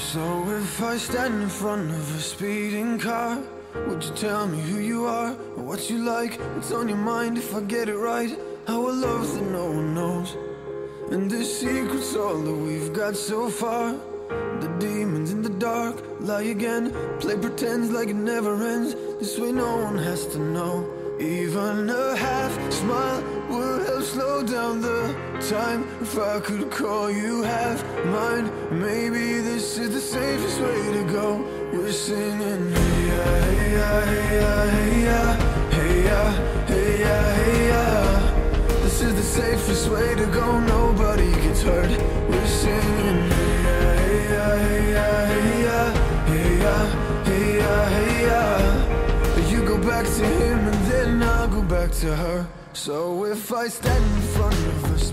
So if I stand in front of a speeding car, would you tell me who you are, or what you like, what's on your mind? If I get it right, our love that no one knows, and the secret's all that we've got so far. The demons in the dark lie again, play pretend like it never ends. This way no one has to know. Even a half smile would help slow down the time. If I could call you half mine, maybe this is the safest way to go. We're singing hey ya, hey ya, hey ya, hey ya, hey ya, hey ya, hey ya. This is the safest way to go, nobody gets hurt. We're singing hey ya, hey ya, hey ya, hey ya, hey ya, hey ya, hey ya. You go back to him and then I'll go back to her. So if I stand in front of a